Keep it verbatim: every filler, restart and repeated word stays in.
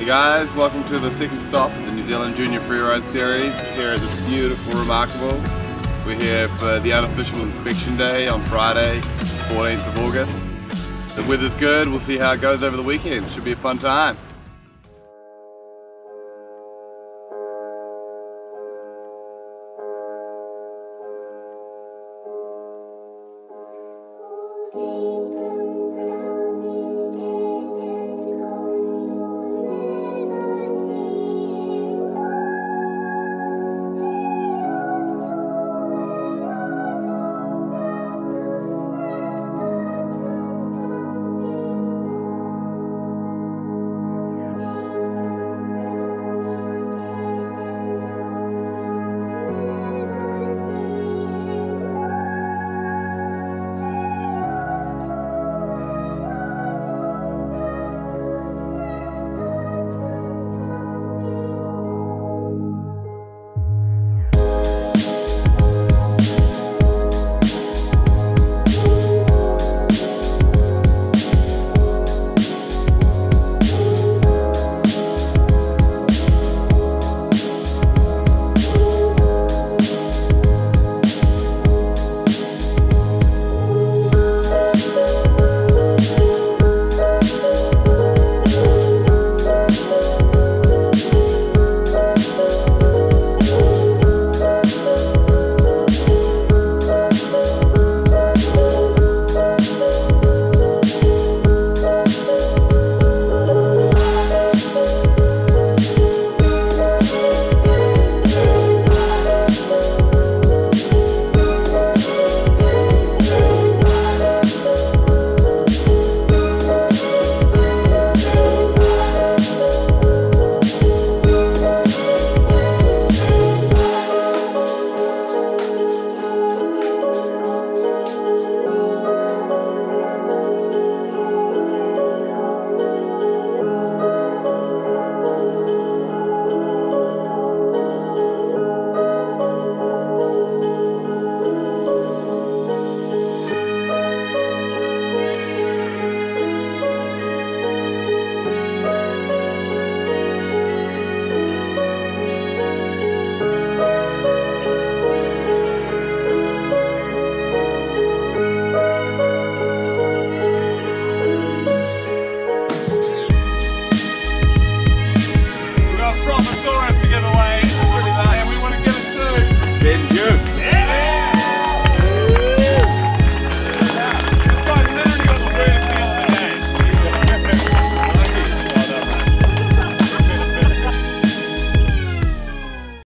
guys, welcome to the second stop of the New Zealand Junior Freeride Series here at this beautiful Remarkable. We're here for the unofficial inspection day on Friday, fourteenth of August. The weather's good, we'll see how it goes over the weekend. Should be a fun time.